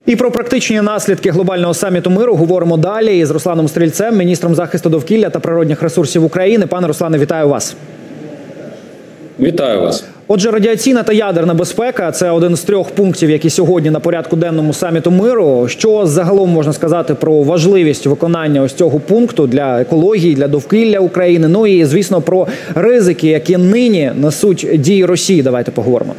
І про практичні наслідки глобального саміту миру говоримо далі із Русланом Стрільцем, міністром захисту довкілля та природних ресурсів України. Пане Руслане, вітаю вас. Вітаю вас. Отже, радіаційна та ядерна безпека – це один з 3 пунктів, які сьогодні на порядку денному саміту миру. Що загалом можна сказати про важливість виконання ось цього пункту для екології, для довкілля України? Ну і, звісно, про ризики, які нині несуть дії Росії. Давайте поговоримо.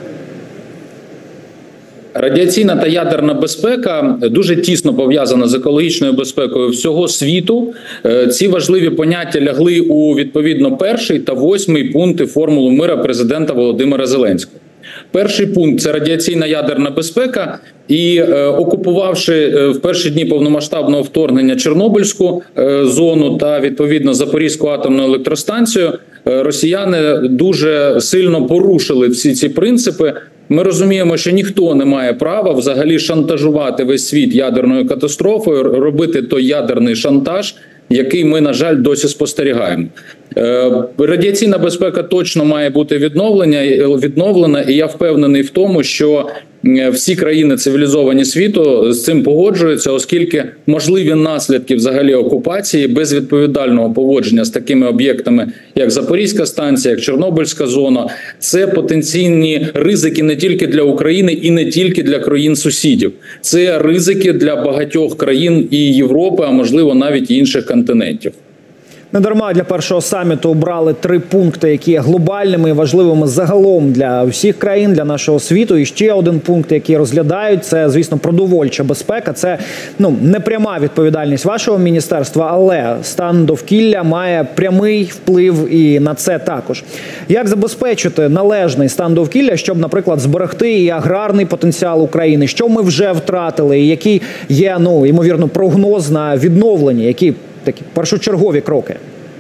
Радіаційна та ядерна безпека дуже тісно пов'язана з екологічною безпекою всього світу. Ці важливі поняття лягли у відповідно 1 та 8 пункти формули миру президента Володимира Зеленського. Перший пункт – це радіаційна ядерна безпека. І окупувавши в перші дні повномасштабного вторгнення Чорнобильську зону та відповідно Запорізьку атомну електростанцію, росіяни дуже сильно порушили всі ці принципи. Ми розуміємо, що ніхто не має права взагалі шантажувати весь світ ядерною катастрофою, робити той ядерний шантаж, який ми, на жаль, досі спостерігаємо. Радіаційна безпека точно має бути відновлена, і я впевнений в тому, що всі країни цивілізовані світу з цим погоджуються, оскільки можливі наслідки взагалі окупації без відповідального поводження з такими об'єктами, як Запорізька станція, як Чорнобильська зона, це потенційні ризики не тільки для України і не тільки для країн-сусідів. Це ризики для багатьох країн і Європи, а можливо навіть і інших континентів. Недарма для першого саміту обрали 3 пункти, які є глобальними і важливими загалом для всіх країн, для нашого світу. І ще один пункт, який розглядають, це, звісно, продовольча безпека. Це не пряма відповідальність вашого міністерства, але стан довкілля має прямий вплив і на це також. Як забезпечити належний стан довкілля, щоб, наприклад, зберегти і аграрний потенціал України? Що ми вже втратили і який є, ймовірно, прогноз на відновлення, які такі першочергові кроки?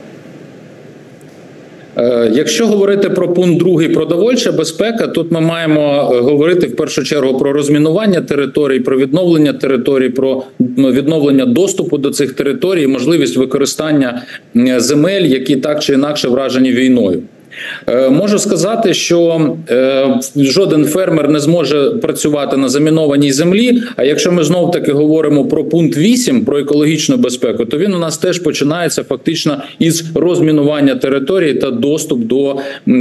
Якщо говорити про пункт 2 продовольча безпека, тут ми маємо говорити в першу чергу про розмінування територій, про відновлення територій, про відновлення доступу до цих територій, можливість використання земель, які так чи інакше вражені війною. Можу сказати, що жоден фермер не зможе працювати на замінованій землі, а якщо ми знов-таки говоримо про пункт 8, про екологічну безпеку, то він у нас теж починається фактично із розмінування території та доступ до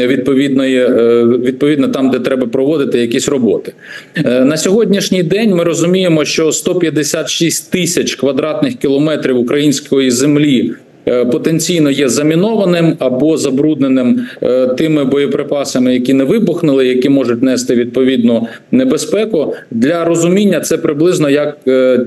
відповідно там, де треба проводити якісь роботи. На сьогоднішній день ми розуміємо, що 156 тисяч квадратних кілометрів української землі потенційно є замінованим або забрудненим тими боєприпасами, які не вибухнули, які можуть нести відповідну небезпеку. Для розуміння, це приблизно як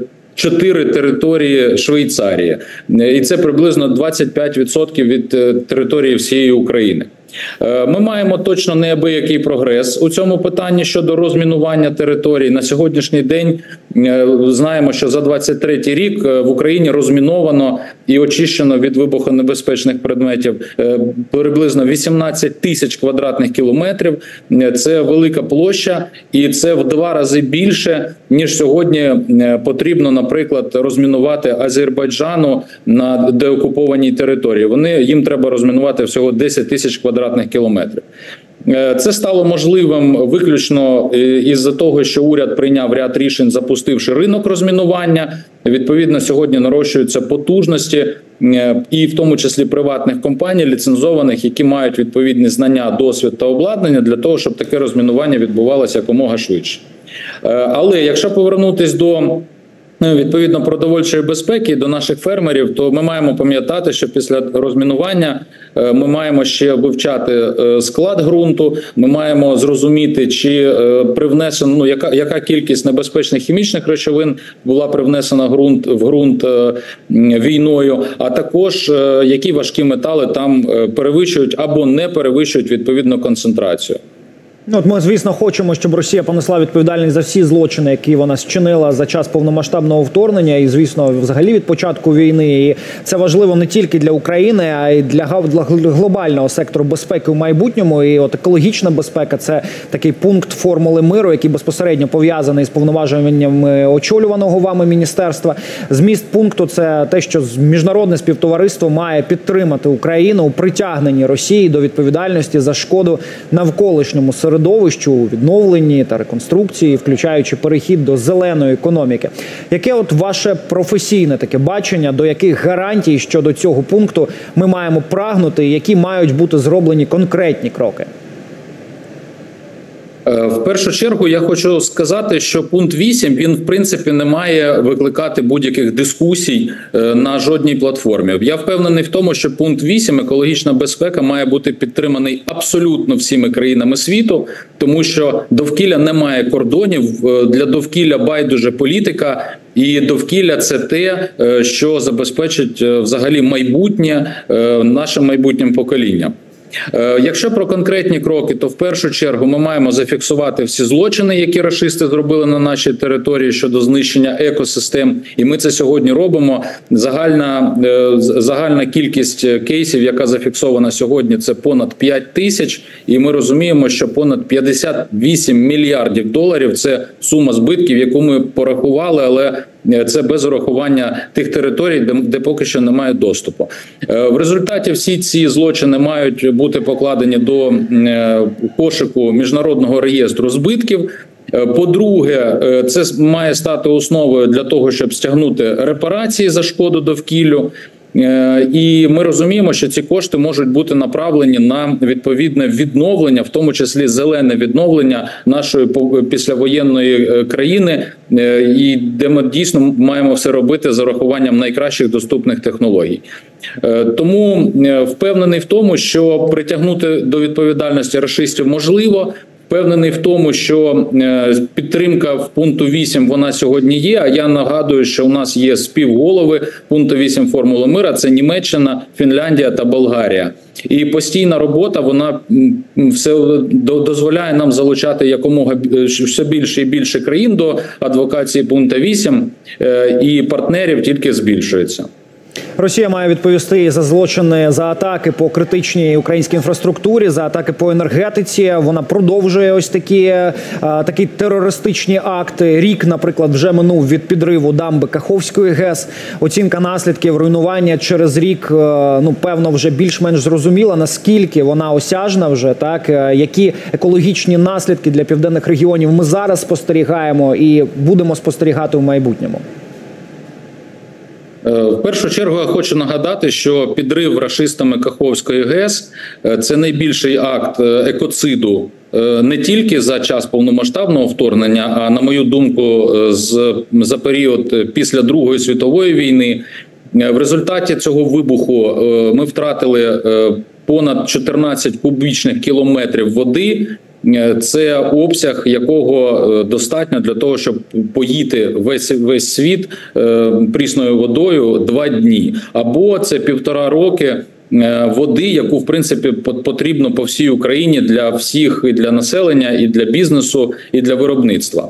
4 території Швейцарії. І це приблизно 25% від території всієї України. Ми маємо точно неабиякий прогрес у цьому питанні щодо розмінування територій. На сьогоднішній день знаємо, що за 23 рік в Україні розміновано і очищено від вибухонебезпечних предметів приблизно 18 тисяч квадратних кілометрів. Це велика площа, і це в 2 рази більше, ніж сьогодні потрібно, наприклад, розмінувати Азербайджану на деокупованій території. Їм треба розмінувати всього 10 тисяч квадратних кілометрів. Це стало можливим виключно із-за того, що уряд прийняв ряд рішень, запустивши ринок розмінування. Відповідно, сьогодні нарощуються потужності, і в тому числі приватних компаній, ліцензованих, які мають відповідні знання, досвід та обладнання для того, щоб таке розмінування відбувалося якомога швидше. Але якщо повернутися до відповідно продовольчої безпеки до наших фермерів, то ми маємо пам'ятати, що після розмінування ми маємо ще вивчати склад ґрунту, ми маємо зрозуміти, чи привнесено, яка кількість небезпечних хімічних речовин була привнесена в ґрунт війною, а також які важкі метали там перевищують або не перевищують відповідну концентрацію. Ми, звісно, хочемо, щоб Росія понесла відповідальність за всі злочини, які вона зчинила за час повномасштабного вторгнення і, звісно, взагалі від початку війни. І це важливо не тільки для України, а й для глобального сектору безпеки в майбутньому. І от екологічна безпека – це такий пункт формули миру, який безпосередньо пов'язаний з повноваженнями очолюваного вами міністерства. Зміст пункту – це те, що міжнародне співтовариство має підтримати Україну у притягненні Росії до відповідальності за шкоду навколишньому середовищу. середовищу у відновленні та реконструкції, включаючи перехід до зеленої економіки. Яке от ваше професійне таке бачення, до яких гарантій щодо цього пункту ми маємо прагнути, які мають бути зроблені конкретні кроки? В першу чергу я хочу сказати, що пункт 8, він в принципі не має викликати будь-яких дискусій на жодній платформі. Я впевнений в тому, що пункт 8, екологічна безпека, має бути підтриманий абсолютно всіми країнами світу, тому що довкілля не має кордонів, для довкілля байдуже політика, і довкілля – це те, що забезпечить взагалі майбутнє нашим майбутнім поколінням. Якщо про конкретні кроки, то в першу чергу ми маємо зафіксувати всі злочини, які рашисти зробили на нашій території щодо знищення екосистем, і ми це сьогодні робимо. Загальна кількість кейсів, яка зафіксована сьогодні, це понад 5 тисяч, і ми розуміємо, що понад 58 мільярдів доларів – це сума збитків, яку ми порахували, але це без урахування тих територій, де поки що немає доступу. В результаті всі ці злочини мають бути покладені до кошику Міжнародного реєстру збитків. По-друге, це має стати основою для того, щоб стягнути репарації за шкоду довкіллю. І ми розуміємо, що ці кошти можуть бути направлені на відповідне відновлення, в тому числі зелене відновлення нашої післявоєнної країни, і де ми дійсно маємо все робити з урахуванням найкращих доступних технологій. Тому впевнений в тому, що притягнути до відповідальності рашистів можливо. Впевнений в тому, що підтримка в пункту 8 вона сьогодні є, а я нагадую, що у нас є співголови пункту 8 формули мира – це Німеччина, Фінляндія та Болгарія. І постійна робота, вона все дозволяє нам залучати якомога все більше і більше країн до адвокації пункту 8, і партнерів тільки збільшується. Росія має відповісти за злочини, за атаки по критичній українській інфраструктурі, за атаки по енергетиці. Вона продовжує ось такі терористичні акти. Рік, наприклад, вже минув від підриву дамби Каховської ГЕС. Оцінка наслідків руйнування через рік, певно, вже більш-менш зрозуміла, наскільки вона осяжна вже, так? Які екологічні наслідки для південних регіонів ми зараз спостерігаємо і будемо спостерігати в майбутньому. В першу чергу я хочу нагадати, що підрив рашистами Каховської ГЕС – це найбільший акт екоциду не тільки за час повномасштабного вторгнення, а, на мою думку, за період після Другої світової війни. В результаті цього вибуху ми втратили понад 14 кубічних кілометрів води. Це обсяг, якого достатньо для того, щоб поїти весь світ прісною водою 2 дні. Або це 1,5 роки води, яку, в принципі, потрібно по всій Україні для всіх, і для населення, і для бізнесу, і для виробництва.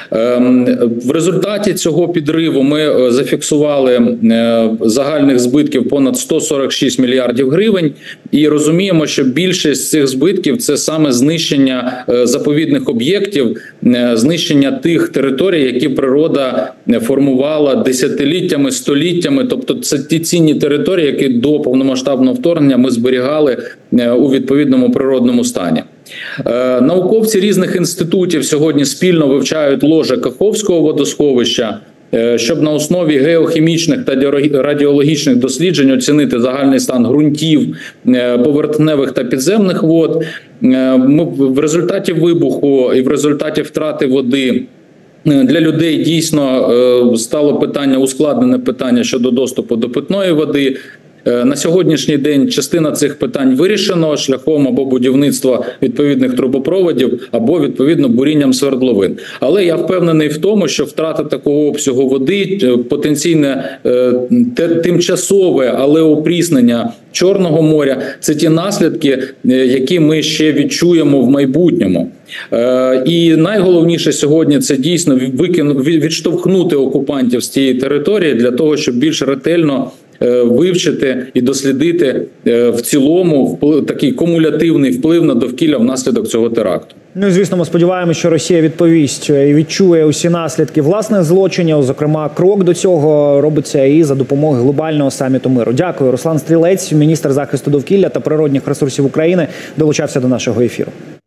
В результаті цього підриву ми зафіксували загальних збитків понад 146 мільярдів гривень і розуміємо, що більшість з цих збитків – це саме знищення заповідних об'єктів, знищення тих територій, які природа формувала десятиліттями, століттями. Тобто це ті цінні території, які до повномасштабного вторгнення ми зберігали у відповідному природному стані. Науковці різних інститутів сьогодні спільно вивчають ложе Каховського водосховища, щоб на основі геохімічних та радіологічних досліджень оцінити загальний стан ґрунтів, поверхневих та підземних вод. В результаті вибуху і в результаті втрати води для людей дійсно стало ускладнене питання щодо доступу до питної води. На сьогоднішній день частина цих питань вирішено шляхом або будівництва відповідних трубопроводів, або, відповідно, бурінням свердловин. Але я впевнений в тому, що втрата такого обсягу води, потенційне тимчасове, але опріснення Чорного моря – це ті наслідки, які ми ще відчуємо в майбутньому. І найголовніше сьогодні – це дійсно відштовхнути окупантів з цієї території для того, щоб більш ретельно вивчити і дослідити в цілому такий кумулятивний вплив на довкілля внаслідок цього теракту. Ну і, звісно, ми сподіваємося, що Росія відповість і відчує усі наслідки власних злочинів. Зокрема, крок до цього робиться і за допомогою глобального саміту миру. Дякую. Руслан Стрілець, міністр захисту довкілля та природних ресурсів України, долучався до нашого ефіру.